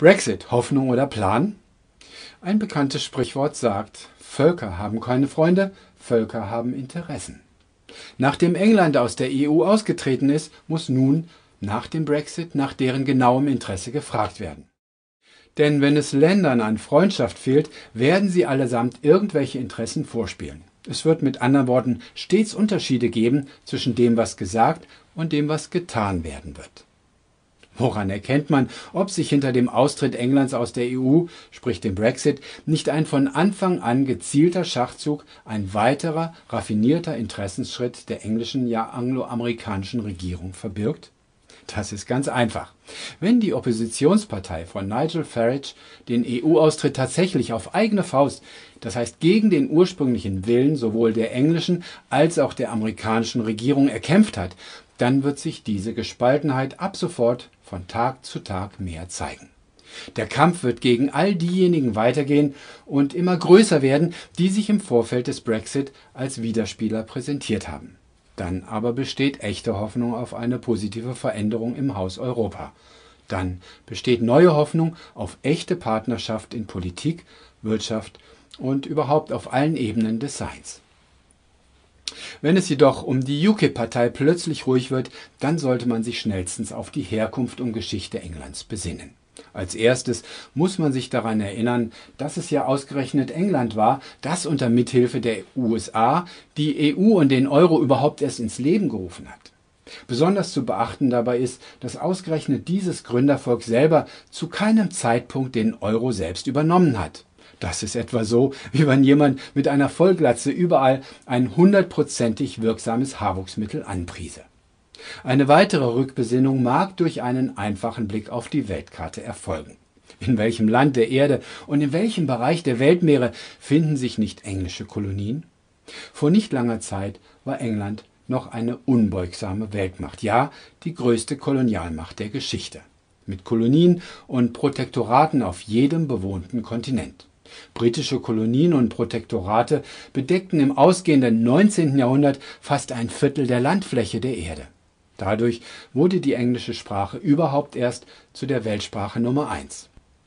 Brexit, Hoffnung oder Plan? Ein bekanntes Sprichwort sagt, Völker haben keine Freunde, Völker haben Interessen. Nachdem England aus der EU ausgetreten ist, muss nun nach dem Brexit nach deren genauem Interesse gefragt werden. Denn wenn es Ländern an Freundschaft fehlt, werden sie allesamt irgendwelche Interessen vorspielen. Es wird mit anderen Worten stets Unterschiede geben zwischen dem, was gesagt und dem, was getan werden wird. Woran erkennt man, ob sich hinter dem Austritt Englands aus der EU, sprich dem Brexit, nicht ein von Anfang an gezielter Schachzug, ein weiterer, raffinierter Interessensschritt der englischen, ja angloamerikanischen Regierung verbirgt? Das ist ganz einfach. Wenn die Oppositionspartei von Nigel Farage den EU-Austritt tatsächlich auf eigene Faust, das heißt gegen den ursprünglichen Willen sowohl der englischen als auch der amerikanischen Regierung erkämpft hat, dann wird sich diese Gespaltenheit ab sofort von Tag zu Tag mehr zeigen. Der Kampf wird gegen all diejenigen weitergehen und immer größer werden, die sich im Vorfeld des Brexit als Widerspieler präsentiert haben. Dann aber besteht echte Hoffnung auf eine positive Veränderung im Haus Europa. Dann besteht neue Hoffnung auf echte Partnerschaft in Politik, Wirtschaft und überhaupt auf allen Ebenen des Seins. Wenn es jedoch um die UKIP-Partei plötzlich ruhig wird, dann sollte man sich schnellstens auf die Herkunft und Geschichte Englands besinnen. Als erstes muss man sich daran erinnern, dass es ja ausgerechnet England war, das unter Mithilfe der USA die EU und den Euro überhaupt erst ins Leben gerufen hat. Besonders zu beachten dabei ist, dass ausgerechnet dieses Gründervolk selber zu keinem Zeitpunkt den Euro selbst übernommen hat. Das ist etwa so, wie wenn jemand mit einer Vollglatze überall ein 100%ig wirksames Haarwuchsmittel anpriese. Eine weitere Rückbesinnung mag durch einen einfachen Blick auf die Weltkarte erfolgen. In welchem Land der Erde und in welchem Bereich der Weltmeere finden sich nicht englische Kolonien? Vor nicht langer Zeit war England noch eine unbeugsame Weltmacht, ja, die größte Kolonialmacht der Geschichte, mit Kolonien und Protektoraten auf jedem bewohnten Kontinent. Britische Kolonien und Protektorate bedeckten im ausgehenden 19. Jahrhundert fast ein Viertel der Landfläche der Erde. Dadurch wurde die englische Sprache überhaupt erst zu der Weltsprache Nummer 1.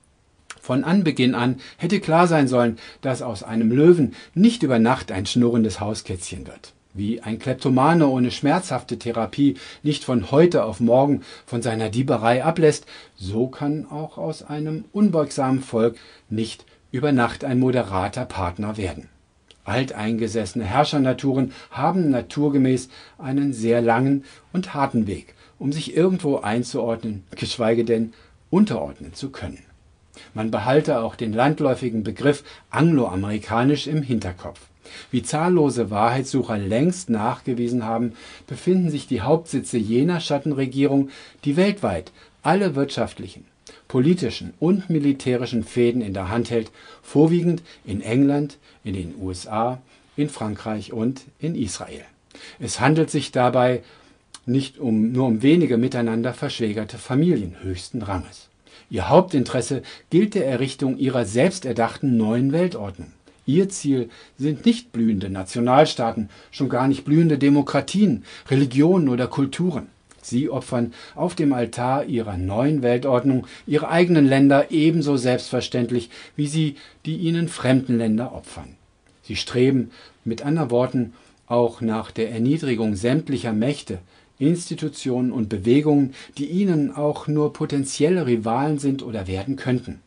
Von Anbeginn an hätte klar sein sollen, dass aus einem Löwen nicht über Nacht ein schnurrendes Hauskätzchen wird. Wie ein Kleptomane ohne schmerzhafte Therapie nicht von heute auf morgen von seiner Dieberei ablässt, so kann auch aus einem unbeugsamen Volk nicht über Nacht ein moderater Partner werden. Alteingesessene Herrschernaturen haben naturgemäß einen sehr langen und harten Weg, um sich irgendwo einzuordnen, geschweige denn unterordnen zu können. Man behalte auch den landläufigen Begriff angloamerikanisch im Hinterkopf. Wie zahllose Wahrheitssucher längst nachgewiesen haben, befinden sich die Hauptsitze jener Schattenregierung, die weltweit alle wirtschaftlichen, politischen und militärischen Fäden in der Hand hält, vorwiegend in England, in den USA, in Frankreich und in Israel. Es handelt sich dabei nicht nur um wenige miteinander verschwägerte Familien höchsten Ranges. Ihr Hauptinteresse gilt der Errichtung ihrer selbsterdachten neuen Weltordnung. Ihr Ziel sind nicht blühende Nationalstaaten, schon gar nicht blühende Demokratien, Religionen oder Kulturen. Sie opfern auf dem Altar ihrer neuen Weltordnung ihre eigenen Länder ebenso selbstverständlich, wie sie die ihnen fremden Länder opfern. Sie streben, mit anderen Worten, auch nach der Erniedrigung sämtlicher Mächte, Institutionen und Bewegungen, die ihnen auch nur potenzielle Rivalen sind oder werden könnten.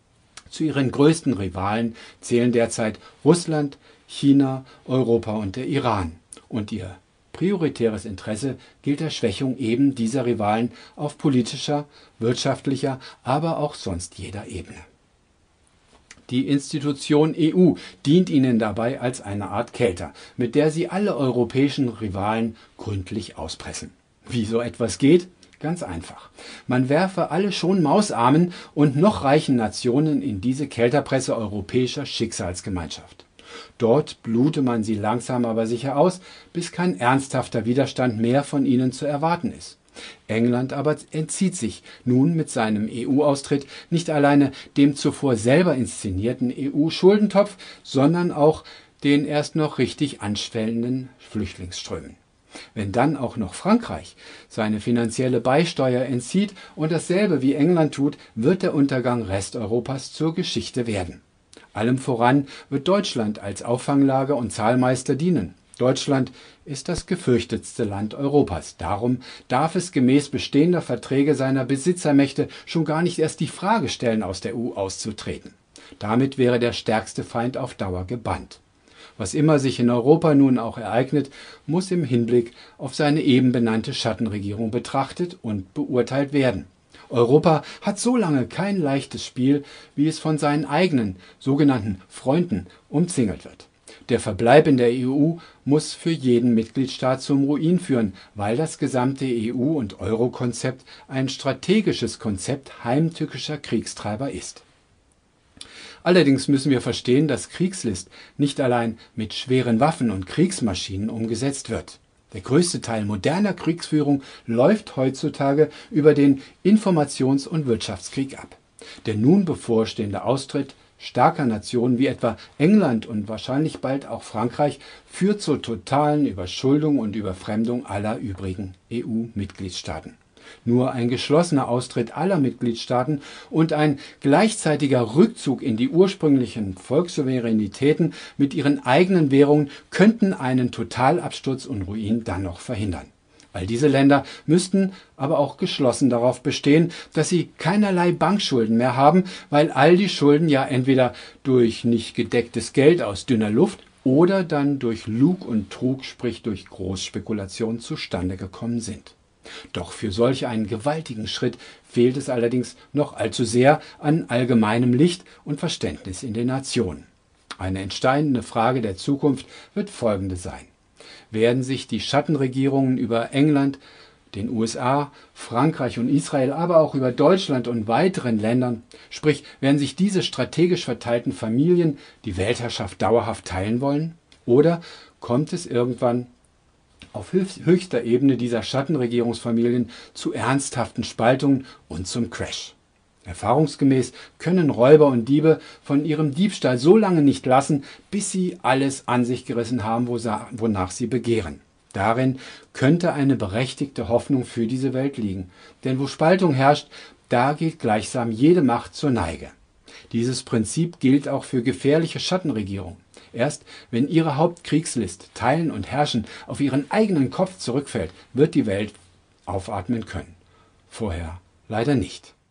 Zu ihren größten Rivalen zählen derzeit Russland, China, Europa und der Iran. Und ihr prioritäres Interesse gilt der Schwächung eben dieser Rivalen auf politischer, wirtschaftlicher, aber auch sonst jeder Ebene. Die Institution EU dient ihnen dabei als eine Art Kelter, mit der sie alle europäischen Rivalen gründlich auspressen. Wie so etwas geht? Ganz einfach. Man werfe alle schon mausarmen und noch reichen Nationen in diese Kelterpresse europäischer Schicksalsgemeinschaft. Dort blute man sie langsam aber sicher aus, bis kein ernsthafter Widerstand mehr von ihnen zu erwarten ist. England aber entzieht sich nun mit seinem EU-Austritt nicht alleine dem zuvor selber inszenierten EU-Schuldentopf, sondern auch den erst noch richtig anschwellenden Flüchtlingsströmen. Wenn dann auch noch Frankreich seine finanzielle Beisteuer entzieht und dasselbe wie England tut, wird der Untergang Resteuropas zur Geschichte werden. Allem voran wird Deutschland als Auffanglager und Zahlmeister dienen. Deutschland ist das gefürchtetste Land Europas. Darum darf es gemäß bestehender Verträge seiner Besitzermächte schon gar nicht erst die Frage stellen, aus der EU auszutreten. Damit wäre der stärkste Feind auf Dauer gebannt. Was immer sich in Europa nun auch ereignet, muss im Hinblick auf seine eben benannte Schattenregierung betrachtet und beurteilt werden. Europa hat so lange kein leichtes Spiel, wie es von seinen eigenen sogenannten Freunden umzingelt wird. Der Verbleib in der EU muss für jeden Mitgliedstaat zum Ruin führen, weil das gesamte EU- und Euro-Konzept ein strategisches Konzept heimtückischer Kriegstreiber ist. Allerdings müssen wir verstehen, dass Kriegslist nicht allein mit schweren Waffen und Kriegsmaschinen umgesetzt wird. Der größte Teil moderner Kriegsführung läuft heutzutage über den Informations- und Wirtschaftskrieg ab. Der nun bevorstehende Austritt starker Nationen wie etwa England und wahrscheinlich bald auch Frankreich führt zur totalen Überschuldung und Überfremdung aller übrigen EU-Mitgliedstaaten. Nur ein geschlossener Austritt aller Mitgliedstaaten und ein gleichzeitiger Rückzug in die ursprünglichen Volkssouveränitäten mit ihren eigenen Währungen könnten einen Totalabsturz und Ruin dann noch verhindern. All diese Länder müssten aber auch geschlossen darauf bestehen, dass sie keinerlei Bankschulden mehr haben, weil all die Schulden ja entweder durch nicht gedecktes Geld aus dünner Luft oder dann durch Lug und Trug, sprich durch Großspekulation, zustande gekommen sind. Doch für solch einen gewaltigen Schritt fehlt es allerdings noch allzu sehr an allgemeinem Licht und Verständnis in den Nationen. Eine entscheidende Frage der Zukunft wird folgende sein: Werden sich die Schattenregierungen über England, den USA, Frankreich und Israel, aber auch über Deutschland und weiteren Ländern, sprich werden sich diese strategisch verteilten Familien die Weltherrschaft dauerhaft teilen wollen? Oder kommt es irgendwann auf höchster Ebene dieser Schattenregierungsfamilien zu ernsthaften Spaltungen und zum Crash? Erfahrungsgemäß können Räuber und Diebe von ihrem Diebstahl so lange nicht lassen, bis sie alles an sich gerissen haben, wonach sie begehren. Darin könnte eine berechtigte Hoffnung für diese Welt liegen. Denn wo Spaltung herrscht, da geht gleichsam jede Macht zur Neige. Dieses Prinzip gilt auch für gefährliche Schattenregierungen. Erst wenn ihre Hauptkriegslist Teilen und Herrschen auf ihren eigenen Kopf zurückfällt, wird die Welt aufatmen können. Vorher leider nicht.